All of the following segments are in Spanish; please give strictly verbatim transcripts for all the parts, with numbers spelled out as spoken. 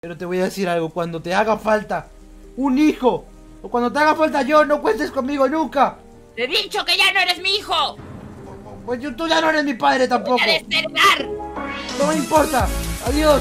Pero te voy a decir algo, cuando te haga falta un hijo, o cuando te haga falta yo, no cuentes conmigo nunca. Te he dicho que ya no eres mi hijo. Pues yo, tú ya no eres mi padre tampoco. Voy a desheredar. No me importa. Adiós.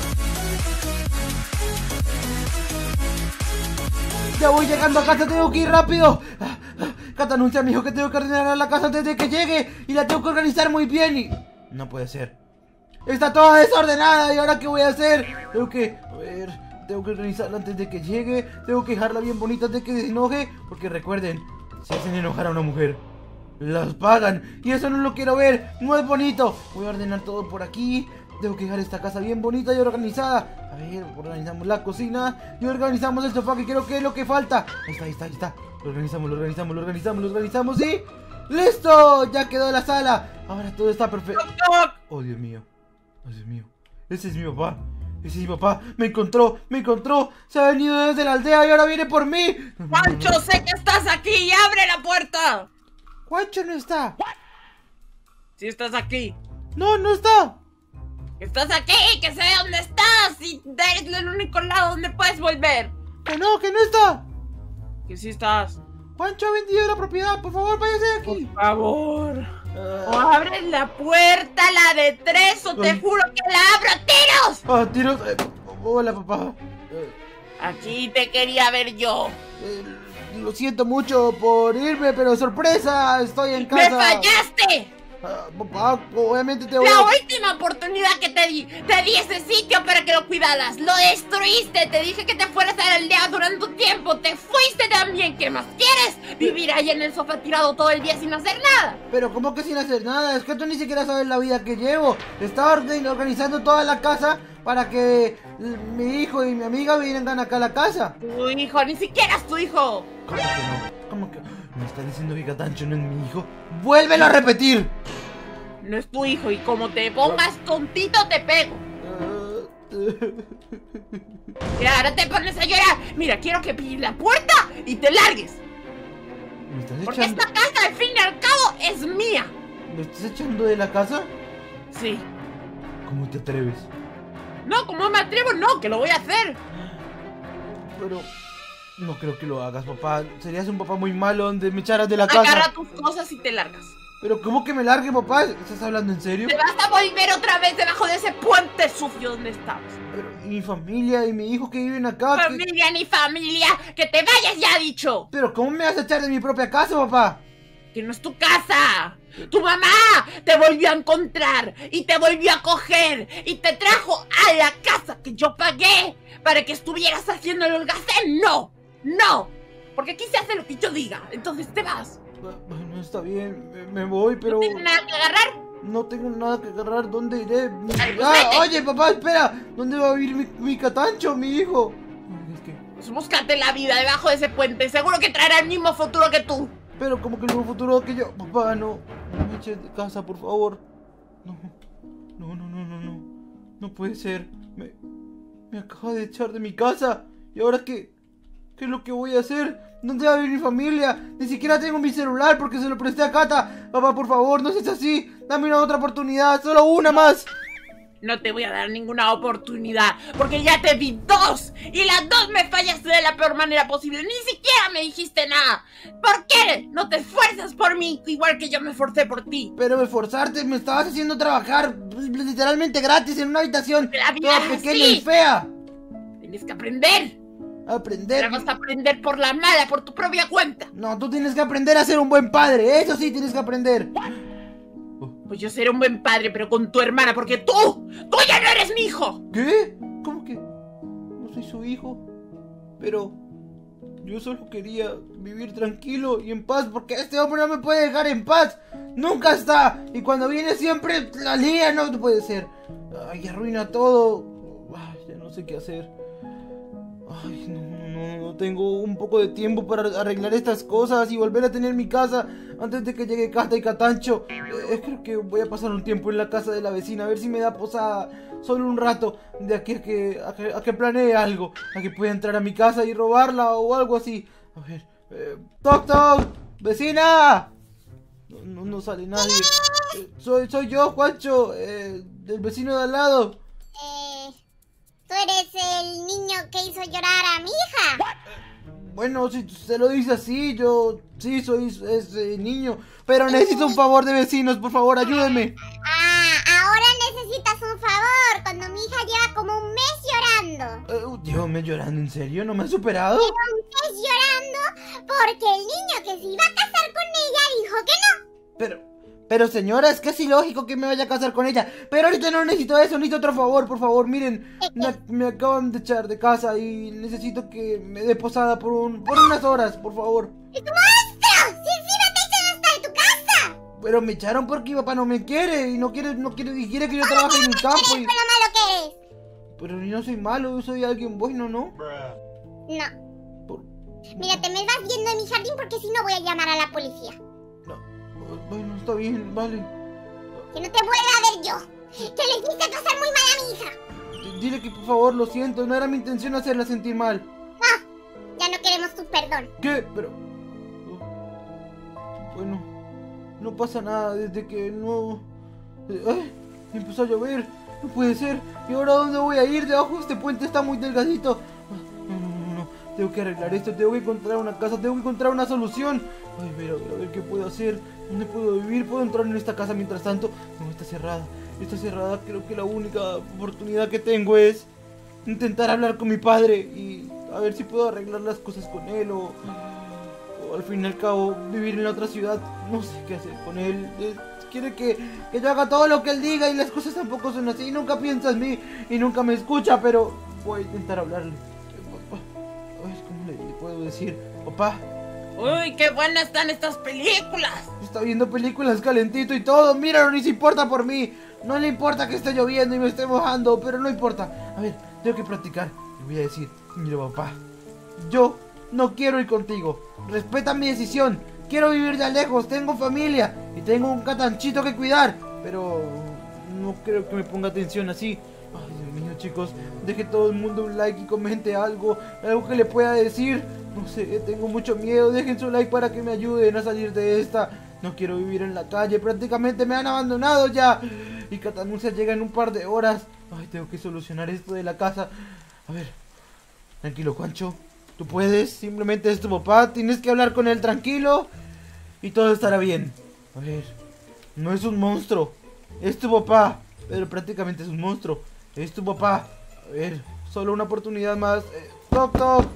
Ya voy llegando a casa, tengo que ir rápido. Cata anuncia a mi hijo que tengo que ordenar la casa antes de que llegue y la tengo que organizar muy bien y... No puede ser. Está toda desordenada y ahora ¿qué voy a hacer? Tengo que... A ver... Tengo que organizarla antes de que llegue. Tengo que dejarla bien bonita antes de que se enoje. Porque recuerden, si hacen enojar a una mujer, las pagan. Y eso no lo quiero ver. No es bonito. Voy a ordenar todo por aquí. Tengo que dejar esta casa bien bonita y organizada. A ver, organizamos la cocina y organizamos el sofá, que creo que es lo que falta. Ahí está, ahí está, ahí está. Lo organizamos, lo organizamos, lo organizamos, lo organizamos y... ¡listo! Ya quedó la sala. Ahora todo está perfecto. Oh, Dios mío. Oh, Dios mío. Ese es mi papá. Ese es mi papá. Me encontró, me encontró. Se ha venido desde la aldea y ahora viene por mí. Juancho, sé que estás aquí y abre la puerta. Juancho no está. Si estás aquí. No, no está. Estás aquí, que sé dónde estás y eres el único lado donde puedes volver. Que no, que no está. Que sí estás. Juancho ha vendido la propiedad, por favor, váyase de aquí. Por favor. Uh... O abres la puerta, la de tres, o te Ay. juro que la abro a tiros. Ah, tiros. Eh, hola, papá. Eh, aquí te quería ver yo. Eh, lo siento mucho por irme, pero sorpresa, estoy en casa. ¡Me fallaste! Uh, papá, obviamente te voy La a... última oportunidad que te di, te di ese sitio para que lo cuidaras. Lo destruiste, te dije que te fueras a la aldea durante un tiempo. Te fuiste también, ¿qué más quieres? Vivir ahí en el sofá tirado todo el día sin hacer nada. Pero ¿cómo que sin hacer nada? Es que tú ni siquiera sabes la vida que llevo. Estaba organizando toda la casa para que mi hijo y mi amiga vinieran acá a la casa. Tu hijo, ni siquiera es tu hijo. ¿Cómo que no? ¿Cómo que...? ¿Me está diciendo que Catancho no es mi hijo? ¡Vuélvelo a repetir! No es tu hijo y como te pongas tontito te pego. Y ahora te pones a llorar. Mira, quiero que pilles la puerta y te largues. ¿Me estás Porque echando... esta casa al fin y al cabo es mía. ¿Me estás echando de la casa? Sí. ¿Cómo te atreves? No, ¿cómo me atrevo? No, que lo voy a hacer. Pero... no creo que lo hagas, papá. Serías un papá muy malo donde me echaras de la casa. Agarra tus cosas y te largas. Pero ¿cómo que me largue, papá? ¿Estás hablando en serio? Te vas a volver otra vez debajo de ese puente sucio donde estabas. Pero ¿y mi familia y mi hijo que viven acá? Familia ni familia, que te vayas ya, dicho. Pero ¿cómo me vas a echar de mi propia casa, papá? Que no es tu casa. Tu mamá te volvió a encontrar y te volvió a coger y te trajo a la casa que yo pagué para que estuvieras haciendo el holgazán. No, no, porque aquí se hace lo que yo diga. Entonces te vas. Bueno, está bien, me, me voy, pero... ¿No tienes nada que agarrar? No tengo nada que agarrar, ¿dónde iré? Ay, pues ah, vete. oye, papá, espera, ¿dónde va a vivir mi, mi Catancho, mi hijo? Es que... Pues búscate la vida debajo de ese puente, seguro que traerá el mismo futuro que tú. Pero como que el mismo futuro que yo... Papá, no, no me eches de casa, por favor. No, no, no, no, no, no, no puede ser. Me, me acaba de echar de mi casa. ¿Y ahora qué? ¿Qué es lo que voy a hacer? ¿Dónde va a vivir mi familia? Ni siquiera tengo mi celular porque se lo presté a Cata. Papá, por favor, no seas así. Dame una otra oportunidad, solo una más. No te voy a dar ninguna oportunidad, porque ya te di dos, y las dos me fallaste de la peor manera posible. Ni siquiera me dijiste nada. ¿Por qué no te esfuerzas por mí, igual que yo me esforcé por ti? Pero esforzarte, me estabas haciendo trabajar literalmente gratis en una habitación toda pequeña y fea. Tienes que aprender. Aprender. Pero vas a aprender por la mala, por tu propia cuenta. No, tú tienes que aprender a ser un buen padre. Eso sí tienes que aprender. Pues yo seré un buen padre, pero con tu hermana, porque tú, tú ya no eres mi hijo. ¿Qué? ¿Cómo que no soy su hijo? Pero yo solo quería vivir tranquilo y en paz, porque este hombre no me puede dejar en paz. Nunca está. Y cuando viene siempre la lía, no puede ser. Ay, arruina todo. Ay, ya no sé qué hacer. Ay, no, no, no tengo un poco de tiempo para arreglar estas cosas y volver a tener mi casa antes de que llegue Cata y Catancho. Eh, creo que voy a pasar un tiempo en la casa de la vecina, a ver si me da posada solo un rato, de aquí a que, a que, a que planee algo, a que pueda entrar a mi casa y robarla o algo así. A ver, eh, ¡toc, toc! ¡Vecina! No, no, no sale nadie. Eh, soy, soy yo, Juancho, eh, el vecino de al lado. Eh... ¿Tú eres el niño Bueno, si se lo dice así, yo sí soy ese niño. Pero necesito un favor de vecinos, por favor, ayúdenme. Ah, ahora necesitas un favor, cuando mi hija lleva como un mes llorando. Uh, Dios, ¿me llorando? ¿En serio? ¿No me ha superado? Lleva un mes llorando porque el niño que se iba a casar con ella dijo que no. Pero... Pero señora, es casi lógico que me vaya a casar con ella. Pero ahorita no necesito eso, necesito otro favor, por favor. Miren, me, me acaban de echar de casa y necesito que me dé posada por un, por unas horas, por favor. ¡Es tu monstruo! ¡Si encima te echan hasta de tu casa! Pero me echaron porque mi papá no me quiere y no quiere, no quiere, y quiere que yo trabaje en el campo. ¿Qué Y... es lo malo que eres? Pero yo no soy malo, yo soy alguien bueno, ¿no? No. Por... Mira, te me vas yendo de mi jardín porque si no voy a llamar a la policía. No. Bueno, está bien, vale. Que no te vuelva a ver yo. Que le hiciste pasar muy mal a mi hija. Dile que por favor, lo siento, no era mi intención hacerla sentir mal. No, ya no queremos tu perdón. ¿Qué? Pero... Bueno, no pasa nada desde que no... ¡Ay! Empezó a llover, no puede ser. ¿Y ahora dónde voy a ir? Debajo de este puente está muy delgadito. No, no, no, no, tengo que arreglar esto, tengo que encontrar una casa, tengo que encontrar una solución. Ay, a ver, a ver, a ver qué puedo hacer. ¿Dónde puedo vivir? ¿Puedo entrar en esta casa mientras tanto? No, está cerrada. Está cerrada. Creo que la única oportunidad que tengo es intentar hablar con mi padre y a ver si puedo arreglar las cosas con él o, o al fin y al cabo vivir en la otra ciudad. No sé qué hacer con él. Eh, quiere que, que yo haga todo lo que él diga y las cosas tampoco son así. Nunca piensa en mí y nunca me escucha, pero voy a intentar hablarle. Eh, papá, a ver, ¿cómo le puedo decir? Papá. Uy, qué buenas están estas películas. Está viendo películas calentito y todo. Míralo, ni se importa por mí. No le importa que esté lloviendo y me esté mojando, pero no importa. A ver, tengo que practicar. Le voy a decir, mira papá, yo no quiero ir contigo. Respeta mi decisión. Quiero vivir ya lejos, tengo familia y tengo un catanchito que cuidar. Pero no creo que me ponga atención así. Ay, Dios mío, chicos, deje todo el mundo un like y comente algo. Algo que le pueda decir. No sé, tengo mucho miedo. Dejen su like para que me ayuden a salir de esta. No quiero vivir en la calle. Prácticamente me han abandonado ya. Y Catanuncia llega en un par de horas. Ay, tengo que solucionar esto de la casa. A ver. Tranquilo, Juancho. Tú puedes. Simplemente es tu papá. Tienes que hablar con él tranquilo. Y todo estará bien. A ver. No es un monstruo. Es tu papá. Pero prácticamente es un monstruo. Es tu papá. A ver. Solo una oportunidad más. Eh, toc, toc.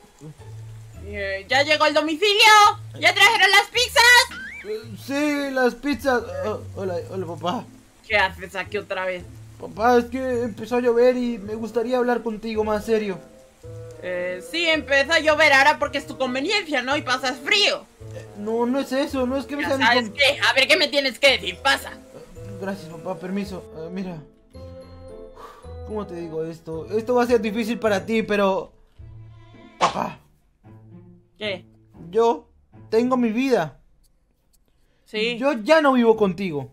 Eh, ¿Ya llegó el domicilio? ¿Ya trajeron las pizzas? Eh, sí, las pizzas. Oh, hola, hola, papá. ¿Qué haces aquí otra vez? Papá, es que empezó a llover y me gustaría hablar contigo más serio. Eh, sí, empezó a llover ahora porque es tu conveniencia, ¿no? Y pasas frío. Eh, no, no es eso, no es que me ¿Ya sean sabes incom- qué? A ver, ¿qué me tienes que decir? Pasa. Eh, Gracias, papá, permiso. Eh, mira. ¿Cómo te digo esto? Esto va a ser difícil para ti, pero... Papá, ¿Qué? yo tengo mi vida. Sí. Yo ya no vivo contigo.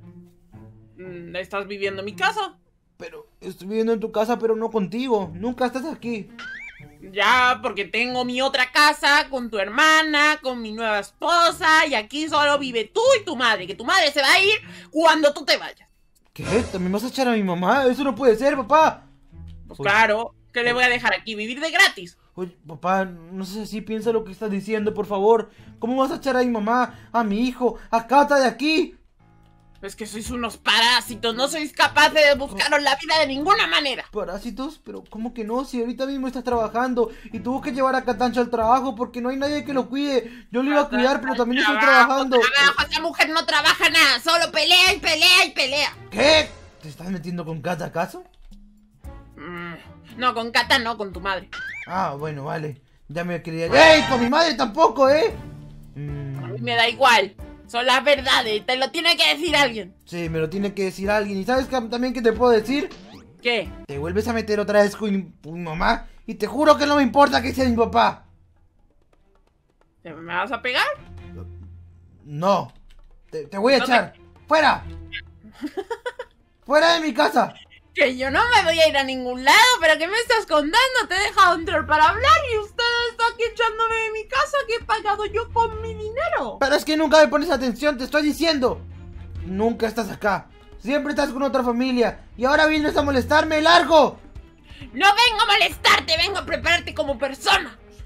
Mm, ¿Estás viviendo en mi casa? Pero estoy viviendo en tu casa, pero no contigo. Nunca estás aquí. Ya, porque tengo mi otra casa con tu hermana, con mi nueva esposa, y aquí solo vive tú y tu madre, que tu madre se va a ir cuando tú te vayas. ¿Qué? ¿También vas a echar a mi mamá? Eso no puede ser, papá. Pues Oye. claro, que le voy a dejar aquí vivir de gratis. Oye, papá, no sé si piensa lo que estás diciendo, por favor. ¿Cómo vas a echar a mi mamá, a mi hijo, a Cata de aquí? Es que sois unos parásitos, no sois capaces de buscaros la vida de ninguna manera. ¿Parásitos? Pero ¿cómo que no? Si ahorita mismo estás trabajando y tuvo que llevar a Catancho al trabajo porque no hay nadie que lo cuide. Yo lo iba a cuidar, pero también estoy Trabajo, trabajando. trabajo, esa mujer no trabaja nada, solo pelea y pelea y pelea. ¿Qué? ¿Te estás metiendo con Cata acaso? Mm, no, con Cata no, con tu madre. Ah, bueno, vale. Ya me quería... ¡Ey! Con mi madre tampoco, ¿eh? Mm, A mí me da igual, son las verdades, te lo tiene que decir alguien. sí, me lo tiene que decir alguien. ¿Y sabes qué, también qué te puedo decir? ¿Qué? Te vuelves a meter otra vez con mi, con mi mamá y te juro que no me importa que sea mi papá. ¿Me vas a pegar? No. Te, te voy a No echar. te- ¡Fuera! ¡Fuera de mi casa! Que yo no me voy a ir a ningún lado, pero ¿qué me estás contando? Te he dejado entrar para hablar y usted está aquí echándome de mi casa que he pagado yo con mi dinero. Pero es que nunca me pones atención, te estoy diciendo. Nunca estás acá. Siempre estás con otra familia. Y ahora vienes a molestarme, largo. No vengo a molestarte, vengo a prepararte como persona.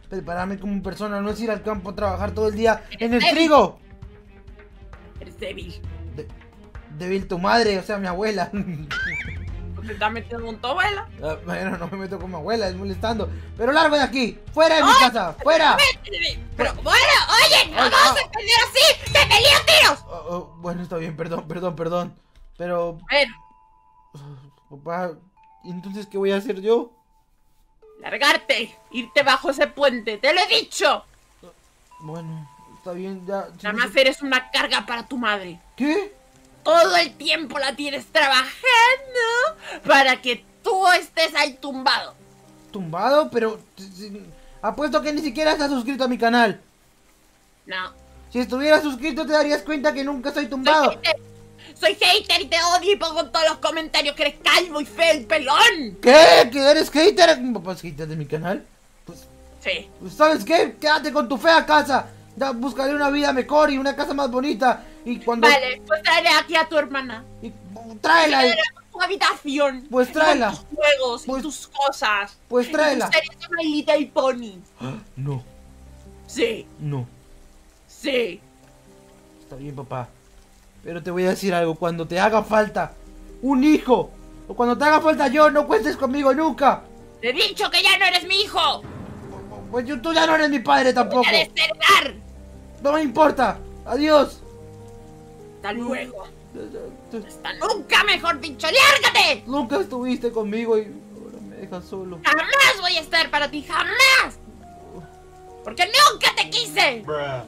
prepararme como persona, no es ir al campo a trabajar todo el día en el débil. trigo. Eres débil. De- débil tu madre, o sea, mi abuela. ¿Te estás metiendo con tu abuela? Ah, bueno, no me meto con mi abuela, es molestando. Pero largo de aquí, fuera de mi casa, fuera. Pero bueno, oye, no Ay, vamos ah. a pelear así. ¡Te me lío tiros! Oh, oh, bueno, está bien, perdón, perdón, perdón. Pero, Bueno, papá, ¿y entonces qué voy a hacer yo? largarte, irte bajo ese puente, te lo he dicho. Bueno, está bien, ya. si Nada no más sé- eres una carga para tu madre. ¿Qué? Todo el tiempo la tienes trabajando para que tú estés ahí tumbado. ¿Tumbado? Pero si- si- apuesto que ni siquiera estás suscrito a mi canal. No, Si estuvieras suscrito te darías cuenta que nunca estoy soy tumbado. hater. Soy hater y te odio y pongo en todos los comentarios que eres calvo y feo y pelón. ¿Qué? ¿Que eres hater? ¿Mi papá es hater de mi canal? Pues, Sí. pues, ¿sabes qué? Quédate con tu fea casa. Ya buscaré una vida mejor y una casa más bonita. Y cuando... Vale, pues tráele aquí a tu hermana. y- tráela. y- Tráela a tu habitación. Pues Y con tráela. tus juegos Pues- y tus cosas. Pues tráela. Y tus series de My Little Pony. No, Sí, no. sí. Está bien, papá. Pero te voy a decir algo. Cuando te haga falta un hijo, o cuando te haga falta yo, no cuentes conmigo nunca. Te he dicho que ya no eres mi hijo. Pues yo- tú ya no eres mi padre tampoco. Voy a desheredar. No me importa. Adiós. Hasta luego. Hasta nunca, mejor dicho. ¡Lárgate! Nunca estuviste conmigo y ahora me dejas solo. Jamás voy a estar para ti, jamás. Porque nunca te quise.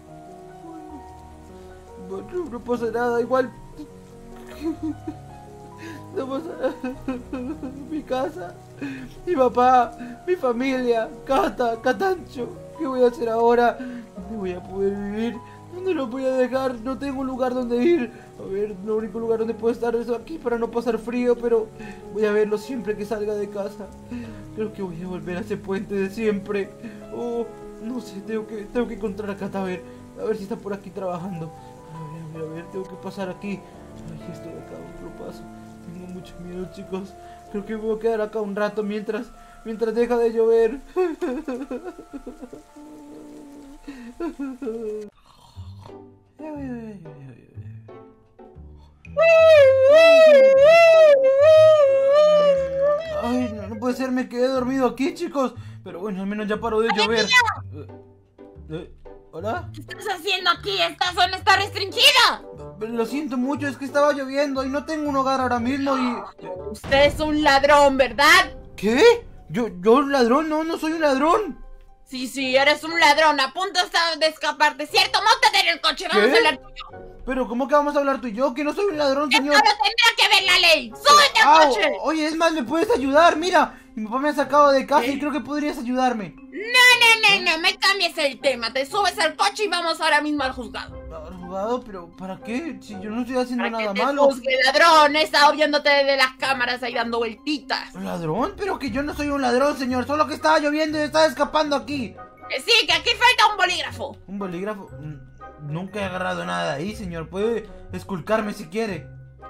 Bueno, no pasa nada, igual. No pasa nada. Mi casa, mi papá, mi familia, Cata, Catancho. ¿Qué voy a hacer ahora? ¿Dónde voy a poder vivir? ¿Dónde lo voy a dejar? No tengo un lugar donde ir. A ver, el único lugar donde puedo estar es aquí para no pasar frío, pero voy a verlo siempre que salga de casa. Creo que voy a volver a ese puente de siempre. Oh, no sé, tengo que, tengo que encontrar a Cata, a ver, a ver si está por aquí trabajando. A ver, a ver, a ver, tengo que pasar aquí. Ay, esto de acá, no lo paso. Tengo mucho miedo, chicos. Creo que me voy a quedar acá un rato mientras, mientras deja de llover. Ay, no, no puede ser, me quedé dormido aquí, chicos. Pero bueno, al menos ya paró de llover. Eh, eh, ¿Hola? ¿Qué estás haciendo aquí? Esta zona está restringida. Lo siento mucho, es que estaba lloviendo y no tengo un hogar ahora mismo y... Usted es un ladrón, ¿verdad? ¿Qué? ¿Yo, yo un ladrón? No, no soy un ladrón. Sí, sí, eres un ladrón. A punto estás de escaparte, ¿cierto? Móntate en el coche, vamos ¿Qué? a hablar tú y yo. Pero ¿cómo que vamos a hablar tú y yo? Que no soy un ladrón, Esto señor. lo tendrá que ver la ley. ¡Súbete al Au, coche! oye, es más, ¿me puedes ayudar? Mira, mi papá me ha sacado de casa ¿Qué? y creo que podrías ayudarme. No, no, no, no, me cambies el tema. Te subes al coche y vamos ahora mismo al juzgado. Abogado, pero ¿para qué? Si yo no estoy haciendo Para que nada te malo. juzgue, ladrón. He estado viéndote desde las cámaras ahí dando vueltitas. ¿Ladrón? Pero que yo no soy un ladrón, señor. Solo que estaba lloviendo y estaba escapando aquí. Que sí, que aquí falta un bolígrafo. ¿Un bolígrafo? Mm, Nunca he agarrado nada de ahí, señor. Puede esculcarme si quiere.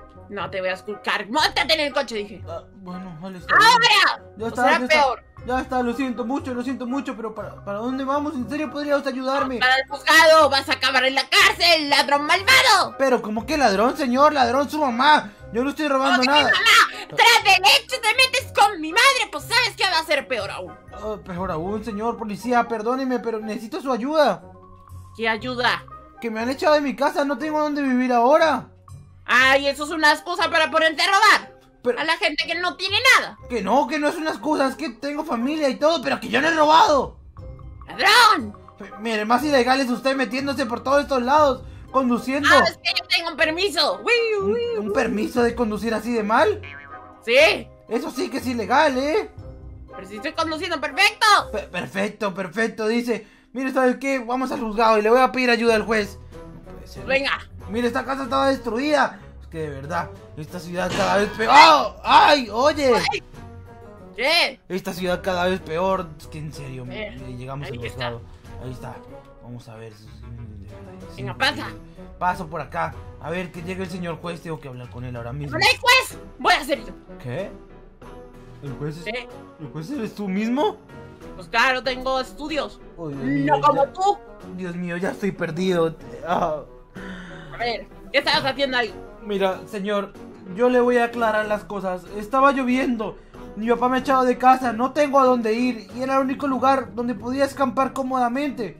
No te voy a esculcar. Móntate en el coche, dije. Ah, bueno, vale, está bien. ¡Ahora! Ya O está, será ya está. peor. Ya está, lo siento mucho, lo siento mucho, pero ¿para, para dónde vamos? ¿En serio podrías ayudarme? Para el juzgado vas a acabar en la cárcel, ladrón malvado. Pero, ¿cómo que ladrón, señor? Ladrón su mamá. Yo no estoy robando ¡Oh, nada. mi mamá! ¡Tras de leche te metes con mi madre! Pues sabes que va a ser peor aún. Oh, peor aún, señor policía, perdóneme, pero necesito su ayuda. ¿Qué ayuda? Que me han echado de mi casa, no tengo dónde vivir ahora. Ay, eso es una excusa para ponerte a robar. Pero, A la gente que no tiene nada. que no, que no es una excusa, es que tengo familia y todo, pero que yo no he robado. ¡Ladrón! P- Mire, más ilegal es usted metiéndose por todos estos lados, conduciendo. Ah, es que yo tengo un permiso. Uy, ¿Un, uy, un permiso de conducir así de mal? Sí, Eso sí que es ilegal, ¿eh? pero si estoy conduciendo perfecto. Pe- perfecto, perfecto, dice. Mire, ¿sabes qué? Vamos al juzgado y le voy a pedir ayuda al juez. No puede ser. Venga. Mire, esta casa estaba destruida. Es que de verdad, esta ciudad cada vez peor. ¡Oh! ¡Ay! ¡Oye! ¿Qué? Esta ciudad cada vez peor. Es que en serio, Eh, mire, llegamos ahí al está. juzgado. Ahí está. Vamos a ver. Venga, pasa. Paso por acá. A ver, que llegue el señor juez. Tengo que hablar con él ahora mismo. ¡No hay juez! Voy a hacer yo. ¿Qué? ¿El juez es, Sí. ¿El juez eres tú mismo? Pues claro, tengo estudios. Uy, Dios mío, No como ya- tú. Dios mío, ya estoy perdido. Ah, A ver, ¿qué estabas haciendo ahí? mira, señor, yo le voy a aclarar las cosas. Estaba lloviendo. Mi papá me ha echado de casa. No tengo a dónde ir. Y era el único lugar donde podía escampar cómodamente.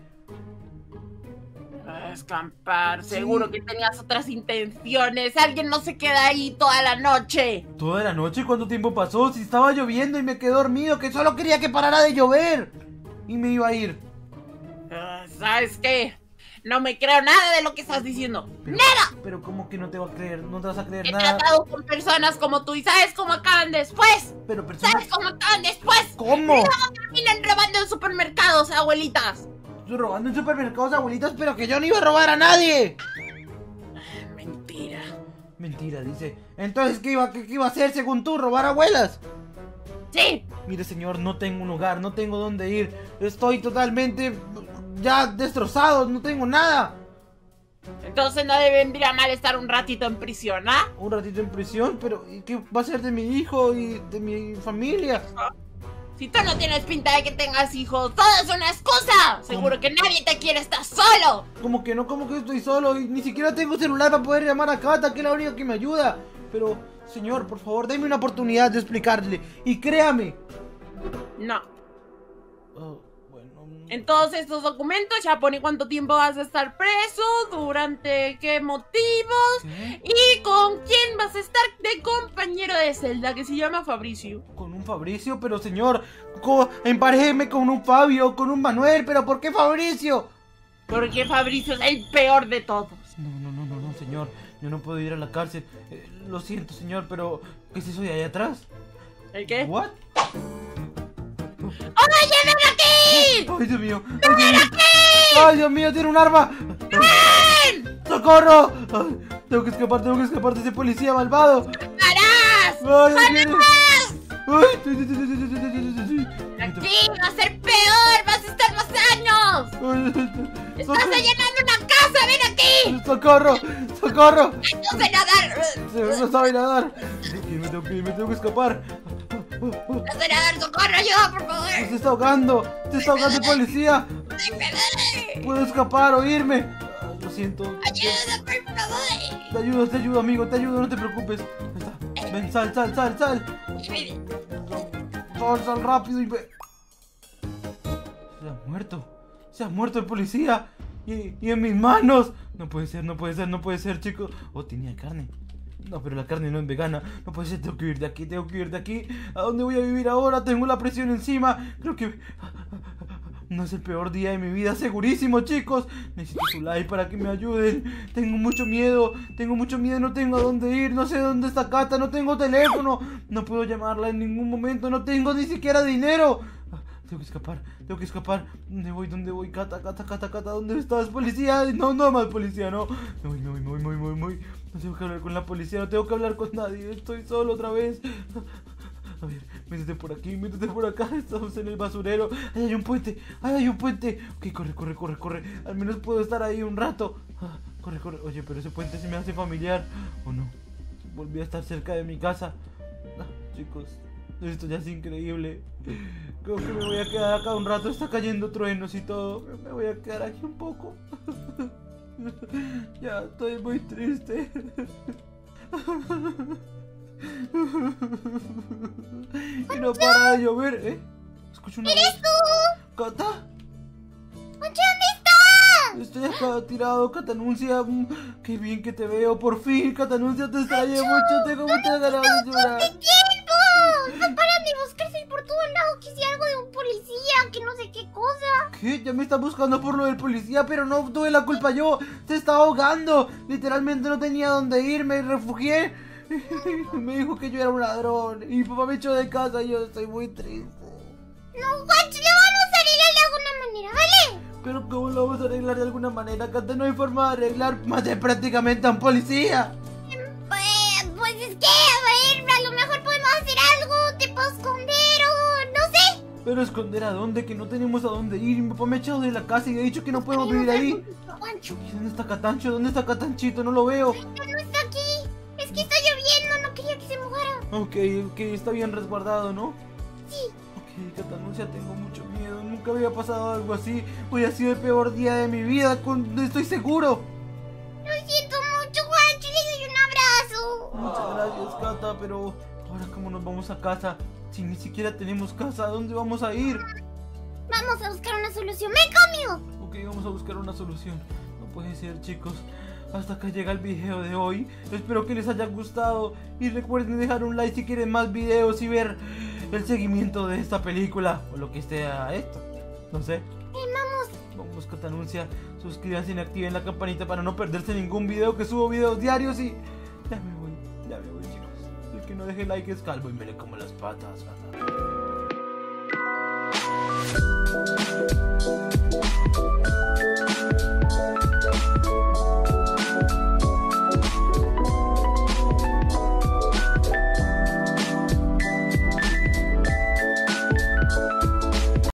A escampar, Sí. seguro que tenías otras intenciones. Alguien no se queda ahí toda la noche. Toda la noche, ¿cuánto tiempo pasó? Si estaba lloviendo y me quedé dormido, que solo quería que parara de llover. Y me iba a ir. Ah, ¿Sabes qué? No me creo nada de lo que estás diciendo. Pero, ¡Nada! pero ¿cómo que no te va a creer? No te vas a creer He nada. tratado con personas como tú y ¿sabes cómo acaban después? Pero personas... ¿Sabes cómo acaban después? ¿Cómo? Terminan robando en supermercados, abuelitas. Estoy robando en supermercados, abuelitas, pero que yo no iba a robar a nadie. Mentira. Mentira, dice. Entonces, ¿qué iba, qué, qué iba a hacer según tú? ¿Robar abuelas? Sí. Mire, señor, no tengo un lugar, no tengo dónde ir. Estoy totalmente ya destrozado, no tengo nada. Entonces no le vendría mal estar un ratito en prisión, ¿ah? Un ratito en prisión, pero ¿y qué va a ser de mi hijo y de mi familia? Si tú no tienes pinta de que tengas hijos, todo es una excusa. Seguro que nadie te quiere estar solo. Como que no, como que estoy solo y ni siquiera tengo celular para poder llamar a Cata, que es la única que me ayuda. Pero, señor, por favor, déme una oportunidad de explicarle. Y créame. No. Oh, bueno. En todos estos documentos ya pone cuánto tiempo vas a estar preso, durante qué motivos ¿Qué? y con quién vas a estar de compañero de celda, que se llama Fabricio. Con un Fabricio, pero señor, co- emparejeme con un Fabio, con un Manuel, pero ¿por qué Fabricio? Porque Fabricio es el peor de todos. No, no, no, no, no, señor, yo no puedo ir a la cárcel. Eh, lo siento, señor, pero ¿qué es eso de ahí atrás? ¿El qué? ¿What? ¡Oye, ven aquí! Ay, Dios mío. Ay, Dios mío. Ay, Dios mío, tiene un arma. ¡Socorro! Ay, tengo que escapar, tengo que escapar de ese policía malvado. ¡Harás! Ay, ahí viene. Ay, sí, sí, sí, sí, sí, sí, sí, sí, sí. ¡Aquí va a ser peor! ¡Vas a estar más años! Ay, ¡Estás allanando una casa! ¡Ven aquí! ¡Socorro! ¡Socorro! ¡No sé nadar! Se no sabe nadar. Y me tengo que, me tengo que escapar. ¡No sé nadar! ¡Socorro! ¡Ayuda, por favor! Se está ahogando. Se está ahogando el policía. ¡Déjame! Puedo escapar o irme. Ay, lo siento. ¡Ayuda, por favor! Te ayudo, te ayudo, amigo. Te ayudo, no te preocupes. Ahí está. Ven, sal, sal, sal, sal. Sal, sal rápido y ve. Se ha muerto. Se ha muerto el policía. Y, y en mis manos. No puede ser, no puede ser, no puede ser, chicos. Oh, tenía carne. No, pero la carne no es vegana. No puede ser, tengo que huir de aquí, tengo que huir de aquí. ¿A dónde voy a vivir ahora? Tengo la presión encima. Creo que... No es el peor día de mi vida, segurísimo, chicos. Necesito su like para que me ayuden. Tengo mucho miedo, tengo mucho miedo, no tengo a dónde ir. No sé dónde está Cata, no tengo teléfono. No puedo llamarla en ningún momento, no tengo ni siquiera dinero. Ah, tengo que escapar, tengo que escapar. ¿Dónde voy? ¿Dónde voy? Cata, Cata, Cata, Cata, ¿dónde estás, policía? No, no más policía, no. Me voy, me voy, me voy, me voy, me voy, me voy. No tengo que hablar con la policía, no tengo que hablar con nadie. Estoy solo otra vez. A ver, métete por aquí, métete por acá. Estamos en el basurero. Ahí hay un puente, ahí hay un puente. Ok, corre, corre, corre, corre. Al menos puedo estar ahí un rato. Ah, corre, corre. Oye, pero ese puente se me hace familiar. ¿O no? Volví a estar cerca de mi casa. Ah, chicos, esto ya es increíble. Creo que me voy a quedar acá un rato. Está cayendo truenos y todo. Pero me voy a quedar aquí un poco. Ya estoy muy triste. Y no para de llover, ¿eh? Escucho una ¿Eres voz. tú? ¿Cata? Oye, ¿dónde estás? Estoy acá tirado, Catanuncia. Mm, qué bien que te veo, por fin, Catanuncia, te extrañé mucho. Tengo muchas ganas de llorar. ¡Tiempo! No paran de buscarse por todo lado. Que si algo de un policía, que no sé qué cosa. ¿Qué? Ya me está buscando por lo del policía, pero no tuve la culpa yo. Se estaba ahogando. Literalmente no tenía dónde ir, me refugié. Me dijo que yo era un ladrón. Y mi papá me echó de casa y yo estoy muy triste. No, guacho, lo vamos a arreglar de alguna manera, ¿vale? Pero ¿cómo lo vamos a arreglar de alguna manera? Cata, no hay forma de arreglar más de prácticamente a un policía. Pues, pues es que, a ver, a lo mejor podemos hacer algo, te puedo esconder o no sé. Pero esconder a dónde, que no tenemos a dónde ir. Mi papá me ha echado de la casa y ha dicho que no podemos vivir ahí. Guancho, ¿Y dónde está Catancho? ¿Dónde está Catanchito? No lo veo. no, no está aquí. Es que está lloviendo, no quería que se mojara. Ok, ok, está bien resguardado, ¿no? Sí. Ok, Catanuncia, tengo mucho miedo. miedo, nunca había pasado algo así. Hoy ha sido el peor día de mi vida, con... estoy seguro. Lo siento mucho, Juancho, le doy un abrazo. Muchas gracias, Cata, pero ahora cómo nos vamos a casa. Si ni siquiera tenemos casa, ¿a dónde vamos a ir? Vamos a buscar una solución. ¡Ven conmigo! Ok, vamos a buscar una solución. No puede ser, chicos. Hasta acá llega el video de hoy. Espero que les haya gustado. Y recuerden dejar un like si quieren más videos y ver el seguimiento de esta película. O lo que sea esto. No sé. ¡Ven, vamos! Vamos, Cata anuncia. Suscríbanse y activen la campanita para no perderse ningún video, que subo videos diarios y... Ya me voy, ya me voy, chicos. El que no deje like es calvo y me le como las patas.